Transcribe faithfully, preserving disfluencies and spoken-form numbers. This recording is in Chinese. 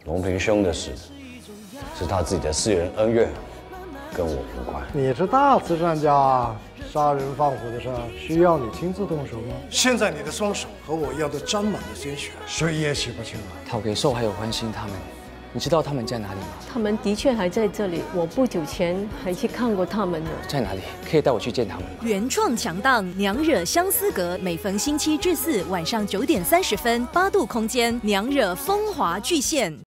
龙平兄的事是他自己的私人恩怨，跟我无关。 你是大慈善家啊，杀人放火的事需要你亲自动手吗？现在你的双手和我一样都沾满了鲜血，谁也洗不清啊。 讨给受害有关心他们，你知道他们在哪里吗？ 他们的确还在这里，我不久前还去看过他们呢。 在哪里？可以带我去见他们吗？ 原创强档《娘惹相思阁》，每逢星期至四晚上九点三十分，八度空间《娘惹风华巨献》。